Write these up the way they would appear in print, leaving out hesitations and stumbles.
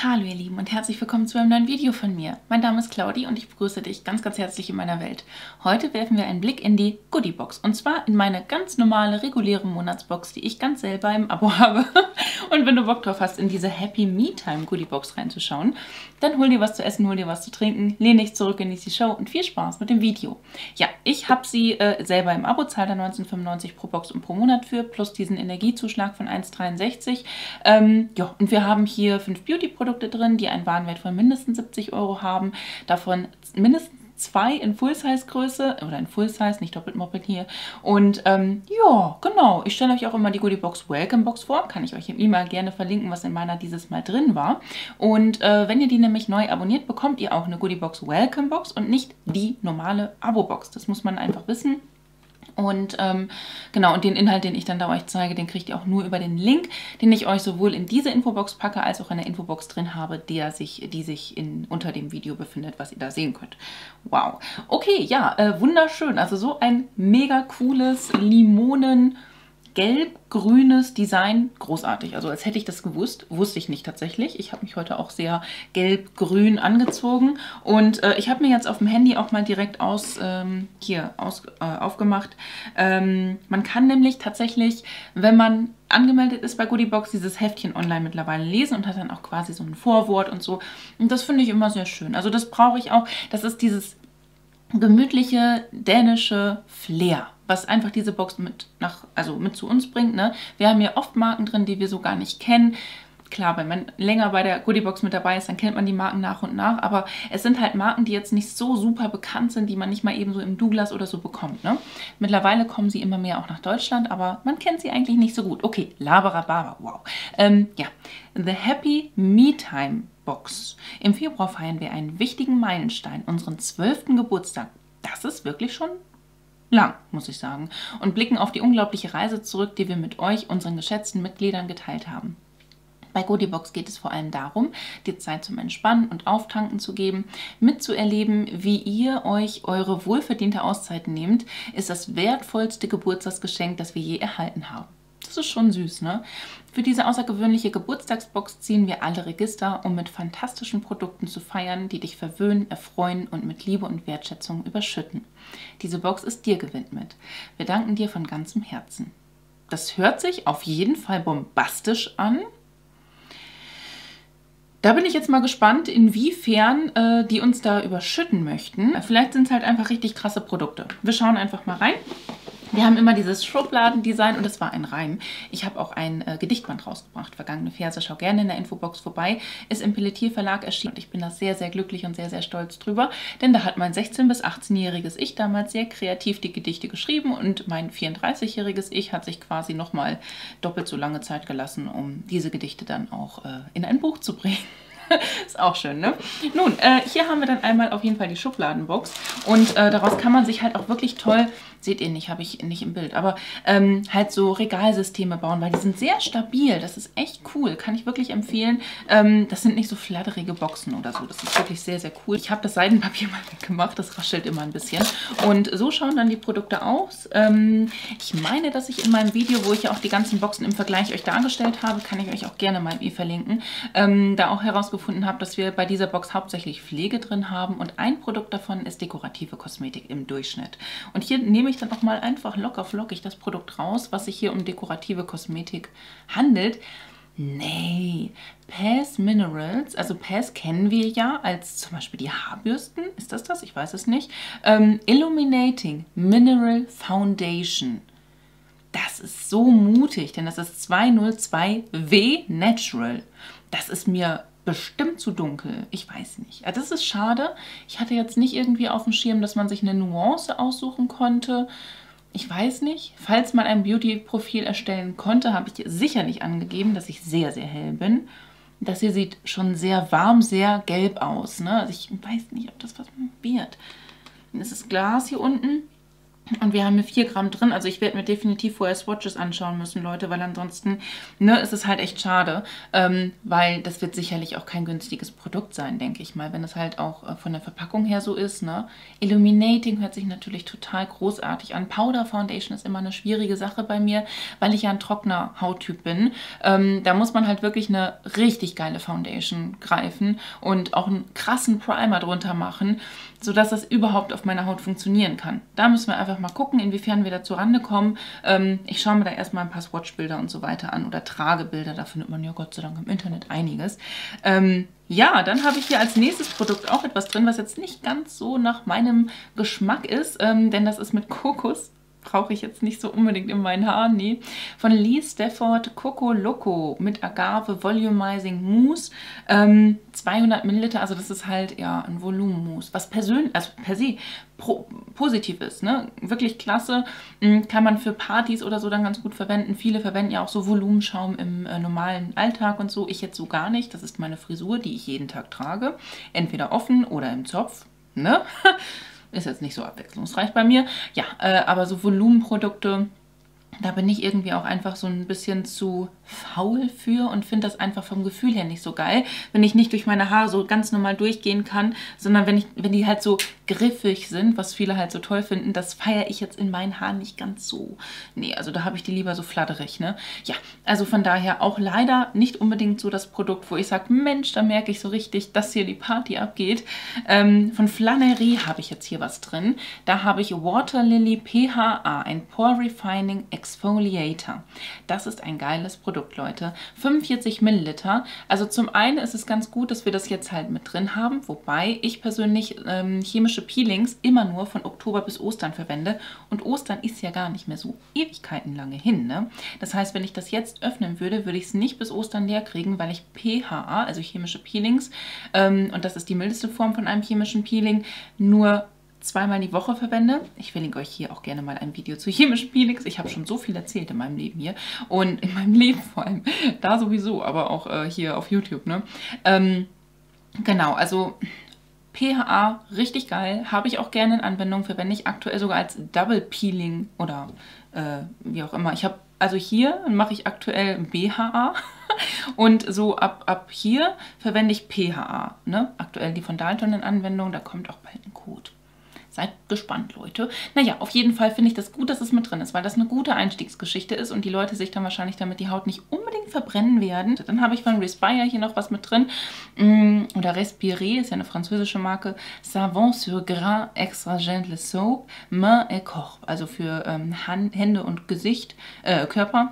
Hallo ihr Lieben und herzlich willkommen zu einem neuen Video von mir. Mein Name ist Claudi und ich begrüße dich ganz herzlich in meiner Welt. Heute werfen wir einen Blick in die Goodiebox und zwar in meine ganz normale, reguläre Monatsbox, die ich ganz selber im Abo habe. Und wenn du Bock drauf hast, in diese Happy Me Time Goodiebox reinzuschauen, dann hol dir was zu essen, hol dir was zu trinken, lehn dich zurück, genieß die Show und viel Spaß mit dem Video. Ja, ich habe sie selber im Abo, zahle da 19,95 pro Box und pro Monat für, plus diesen Energiezuschlag von 1,63. Ja, und wir haben hier 5 Beauty-Produkte drin, die einen Warenwert von mindestens 70 € haben, davon mindestens 2 in Full-Size-Größe, oder in Full-Size, nicht doppelt moppelt hier. Und ja, genau, ich stelle euch auch immer die Goodiebox Welcome Box vor, kann ich euch im E-Mail gerne verlinken, was in meiner dieses Mal drin war. Und wenn ihr die nämlich neu abonniert, bekommt ihr auch eine Goodiebox Welcome Box und nicht die normale Abo-Box. Das muss man einfach wissen. Und genau, und den Inhalt, den ich dann da euch zeige, den kriegt ihr auch nur über den Link, den ich euch sowohl in diese Infobox packe, als auch in der Infobox drin habe, die sich unter dem Video befindet, was ihr da sehen könnt. Wow. Okay, ja, wunderschön. Also so ein mega cooles Limonen- gelb-grünes Design, großartig. Also als hätte ich das gewusst, wusste ich nicht tatsächlich. Ich habe mich heute auch sehr gelb-grün angezogen und ich habe mir jetzt auf dem Handy auch mal direkt aufgemacht. Man kann nämlich tatsächlich, wenn man angemeldet ist bei Goodiebox, dieses Heftchen online mittlerweile lesen und hat dann auch quasi so ein Vorwort und so. Und das finde ich immer sehr schön. Also das brauche ich auch. Das ist dieses gemütliche dänische Flair, was einfach diese Box mit zu uns bringt. Ne? Wir haben hier oft Marken drin, die wir so gar nicht kennen. Klar, wenn man länger bei der Goodiebox mit dabei ist, dann kennt man die Marken nach und nach. Aber es sind halt Marken, die jetzt nicht so super bekannt sind, die man nicht mal eben so im Douglas oder so bekommt. Ne? Mittlerweile kommen sie immer mehr auch nach Deutschland, aber man kennt sie eigentlich nicht so gut. Okay, Labarababa, wow. Ja, The Happy Me Time Box. Im Februar feiern wir einen wichtigen Meilenstein, unseren 12. Geburtstag. Das ist wirklich schon lang, muss ich sagen. Und blicken auf die unglaubliche Reise zurück, die wir mit euch, unseren geschätzten Mitgliedern, geteilt haben. Bei Goodiebox geht es vor allem darum, dir Zeit zum Entspannen und Auftanken zu geben. Mitzuerleben, wie ihr euch eure wohlverdiente Auszeit nehmt, ist das wertvollste Geburtstagsgeschenk, das wir je erhalten haben. Das ist schon süß, ne? Für diese außergewöhnliche Geburtstagsbox ziehen wir alle Register, um mit fantastischen Produkten zu feiern, die dich verwöhnen, erfreuen und mit Liebe und Wertschätzung überschütten. Diese Box ist dir gewidmet. Wir danken dir von ganzem Herzen. Das hört sich auf jeden Fall bombastisch an. Da bin ich jetzt mal gespannt, inwiefern die uns da überschütten möchten. Vielleicht sind es halt einfach richtig krasse Produkte. Wir schauen einfach mal rein. Wir haben immer dieses Schubladendesign und es war ein Reim. Ich habe auch ein Gedichtband rausgebracht, vergangene Verse. Schau gerne in der Infobox vorbei. Ist im Pelletier Verlag erschienen und ich bin da sehr, sehr glücklich und sehr, sehr stolz drüber. Denn da hat mein 16- bis 18-jähriges Ich damals sehr kreativ die Gedichte geschrieben und mein 34-jähriges Ich hat sich quasi nochmal doppelt so lange Zeit gelassen, um diese Gedichte dann auch in ein Buch zu bringen. Ist auch schön, ne? Nun, hier haben wir dann einmal auf jeden Fall die Schubladenbox und daraus kann man sich halt auch wirklich toll, seht ihr nicht, habe ich nicht im Bild, aber halt so Regalsysteme bauen, weil die sind sehr stabil. Das ist echt cool, kann ich wirklich empfehlen. Das sind nicht so flatterige Boxen oder so, das ist wirklich sehr, sehr cool. Ich habe das Seidenpapier mal weggemacht, das raschelt immer ein bisschen. Und so schauen dann die Produkte aus. Ich meine, dass ich in meinem Video, wo ich ja auch die ganzen Boxen im Vergleich euch dargestellt habe, kann ich euch auch gerne mal verlinken, da auch herausgefunden habe, dass wir bei dieser Box hauptsächlich Pflege drin haben und ein Produkt davon ist dekorative Kosmetik im Durchschnitt. Und hier nehme ich dann auch mal einfach locker flockig das Produkt raus, was sich hier um dekorative Kosmetik handelt. Nee, Pass Minerals, also Pass kennen wir ja als zum Beispiel die Haarbürsten, ist das? Ich weiß es nicht. Illuminating Mineral Foundation. Das ist so mutig, denn das ist 202W Natural. Das ist mir bestimmt zu dunkel. Ich weiß nicht. Das ist schade. Ich hatte jetzt nicht irgendwie auf dem Schirm, dass man sich eine Nuance aussuchen konnte. Ich weiß nicht. Falls man ein Beauty-Profil erstellen konnte, habe ich sicherlich angegeben, dass ich sehr, sehr hell bin. Das hier sieht schon sehr warm, sehr gelb aus. Ne? Also ich weiß nicht, ob das was wird. Dann ist das Glas hier unten. Und wir haben hier 4 Gramm drin. Also ich werde mir definitiv vorher Swatches anschauen müssen, Leute, weil ansonsten ne, ist es halt echt schade. Weil das wird sicherlich auch kein günstiges Produkt sein, denke ich mal, wenn es halt auch von der Verpackung her so ist. Ne? Illuminating hört sich natürlich total großartig an. Powder Foundation ist immer eine schwierige Sache bei mir, weil ich ja ein trockener Hauttyp bin. Da muss man halt wirklich eine richtig geile Foundation greifen und auch einen krassen Primer drunter machen, sodass das überhaupt auf meiner Haut funktionieren kann. Da müssen wir einfach mal gucken, inwiefern wir da zurande kommen. Ich schaue mir da erstmal ein paar Swatchbilder und so weiter an oder Tragebilder. Da findet man ja Gott sei Dank im Internet einiges. Ja, dann habe ich hier als nächstes Produkt auch etwas drin, was jetzt nicht ganz so nach meinem Geschmack ist, denn das ist mit Kokos. Brauche ich jetzt nicht so unbedingt in meinen Haaren, nee. Von Lee Stafford Coco Loco mit Agave Volumizing Mousse. 200 Milliliter, also das ist halt ja ein Volumenmousse, was persönlich, also per se positiv ist, ne? Wirklich klasse. Kann man für Partys oder so dann ganz gut verwenden. Viele verwenden ja auch so Volumenschaum im normalen Alltag und so. Ich jetzt so gar nicht. Das ist meine Frisur, die ich jeden Tag trage. Entweder offen oder im Zopf, ne? Ist jetzt nicht so abwechslungsreich bei mir. Ja, aber so Volumenprodukte, da bin ich irgendwie auch einfach so ein bisschen zu faul für und finde das einfach vom Gefühl her nicht so geil, wenn ich nicht durch meine Haare so ganz normal durchgehen kann, sondern wenn die halt so griffig sind, was viele halt so toll finden, das feiere ich jetzt in meinen Haaren nicht ganz so. Nee, also da habe ich die lieber so flatterig, ne? Ja, also von daher auch leider nicht unbedingt so das Produkt, wo ich sage, Mensch, da merke ich so richtig, dass hier die Party abgeht. Von Flanerie habe ich jetzt hier was drin. Da habe ich Water Lily PHA, ein Pore Refining Exfoliator. Das ist ein geiles Produkt, Leute. 45 Milliliter. Also zum einen ist es ganz gut, dass wir das jetzt halt mit drin haben, wobei ich persönlich chemische Peelings immer nur von Oktober bis Ostern verwende. Und Ostern ist ja gar nicht mehr so ewigkeiten lange hin, ne? Das heißt, wenn ich das jetzt öffnen würde, würde ich es nicht bis Ostern leer kriegen, weil ich PHA, also chemische Peelings, und das ist die mildeste Form von einem chemischen Peeling, nur zweimal die Woche verwende. Ich verlinke euch hier auch gerne mal ein Video zu chemischen Peelings. Ich habe schon so viel erzählt in meinem Leben hier und in meinem Leben vor allem, da sowieso, aber auch hier auf YouTube, ne? Genau, also PHA, richtig geil, habe ich auch gerne in Anwendung, verwende ich aktuell sogar als Double Peeling oder wie auch immer. Ich habe, also hier mache ich aktuell BHA und so ab hier verwende ich PHA, ne? Aktuell die von Dalton in Anwendung, da kommt auch bald ein Code. Seid gespannt, Leute. Naja, auf jeden Fall finde ich das gut, dass es mit drin ist, weil das eine gute Einstiegsgeschichte ist und die Leute sich dann wahrscheinlich damit die Haut nicht unbedingt verbrennen werden. Dann habe ich von Respire hier noch was mit drin. Oder Respire, ist ja eine französische Marke. Savon sur Grain Extra Gentle Soap Main et Corps. Also für Hände und Gesicht, Körper.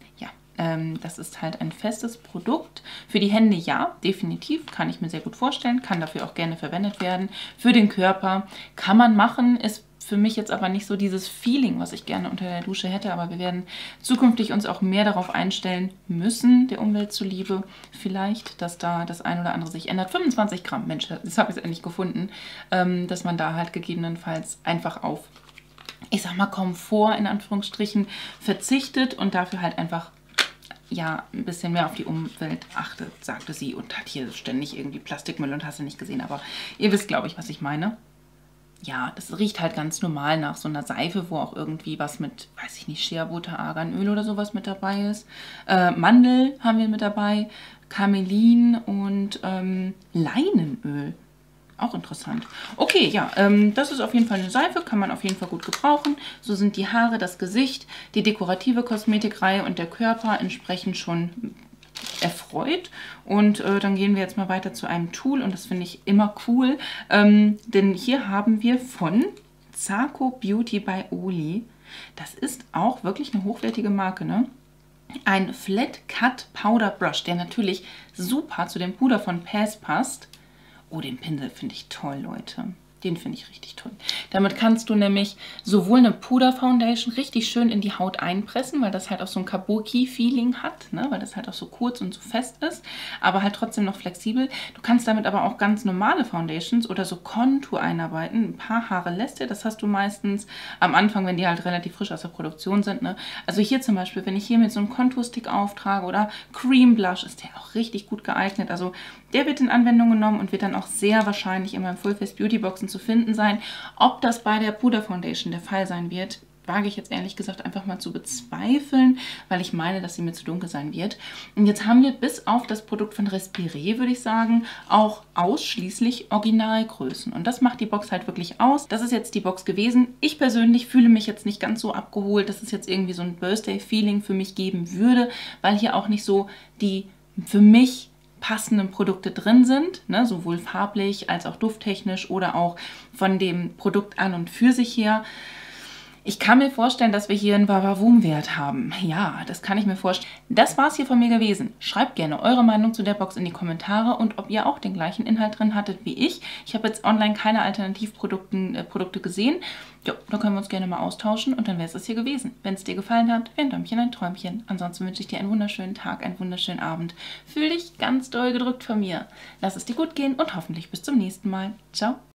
Das ist halt ein festes Produkt. Für die Hände ja, definitiv, kann ich mir sehr gut vorstellen, kann dafür auch gerne verwendet werden. Für den Körper kann man machen, ist für mich jetzt aber nicht so dieses Feeling, was ich gerne unter der Dusche hätte, aber wir werden zukünftig uns auch mehr darauf einstellen müssen, der Umwelt zuliebe, vielleicht, dass da das ein oder andere sich ändert. 25 Gramm, Mensch, das habe ich endlich gefunden, dass man da halt gegebenenfalls einfach auf, ich sag mal, Komfort in Anführungsstrichen verzichtet und dafür halt einfach ja, ein bisschen mehr auf die Umwelt achtet, sagte sie und hat hier ständig irgendwie Plastikmüll und hast du nicht gesehen, aber ihr wisst, glaube ich, was ich meine. Ja, das riecht halt ganz normal nach so einer Seife, wo auch irgendwie was mit, weiß ich nicht, Shea Butter, Arganöl oder sowas mit dabei ist. Mandel haben wir mit dabei, Kamelin und Leinenöl. Auch interessant. Okay, ja, das ist auf jeden Fall eine Seife, kann man auf jeden Fall gut gebrauchen. So sind die Haare, das Gesicht, die dekorative Kosmetikreihe und der Körper entsprechend schon erfreut. Und dann gehen wir jetzt mal weiter zu einem Tool und das finde ich immer cool, denn hier haben wir von Zaco Beauty by Oli, das ist auch wirklich eine hochwertige Marke, ne? Ein Flat Cut Powder Brush, der natürlich super zu dem Puder von Pass passt. Oh, den Pinsel finde ich toll, Leute. Den finde ich richtig toll. Damit kannst du nämlich sowohl eine Puder-Foundation richtig schön in die Haut einpressen, weil das halt auch so ein Kabuki-Feeling hat, ne? Weil das halt auch so kurz und so fest ist, aber halt trotzdem noch flexibel. Du kannst damit aber auch ganz normale Foundations oder so Kontur einarbeiten. Ein paar Haare lässt dir, das hast du meistens am Anfang, wenn die halt relativ frisch aus der Produktion sind, ne? Also hier zum Beispiel, wenn ich hier mit so einem Konturstick auftrage oder Cream Blush, ist der auch richtig gut geeignet. Also der wird in Anwendung genommen und wird dann auch sehr wahrscheinlich in meinem Full Face Beauty Boxen zu finden sein. Ob das bei der Puder Foundation der Fall sein wird, wage ich jetzt ehrlich gesagt einfach mal zu bezweifeln, weil ich meine, dass sie mir zu dunkel sein wird. Und jetzt haben wir bis auf das Produkt von Respiré, würde ich sagen, auch ausschließlich Originalgrößen. Und das macht die Box halt wirklich aus. Das ist jetzt die Box gewesen. Ich persönlich fühle mich jetzt nicht ganz so abgeholt, dass es jetzt irgendwie so ein Birthday-Feeling für mich geben würde, weil hier auch nicht so die für mich passenden Produkte drin sind, ne, sowohl farblich als auch dufttechnisch oder auch von dem Produkt an und für sich her. Ich kann mir vorstellen, dass wir hier einen Wawawum-Wert haben. Ja, das kann ich mir vorstellen. Das war es hier von mir gewesen. Schreibt gerne eure Meinung zu der Box in die Kommentare und ob ihr auch den gleichen Inhalt drin hattet wie ich. Ich habe jetzt online keine Alternativprodukte gesehen. Ja, da können wir uns gerne mal austauschen und dann wäre es das hier gewesen. Wenn es dir gefallen hat, ein Däumchen, ein Träumchen. Ansonsten wünsche ich dir einen wunderschönen Tag, einen wunderschönen Abend. Fühl dich ganz doll gedrückt von mir. Lass es dir gut gehen und hoffentlich bis zum nächsten Mal. Ciao.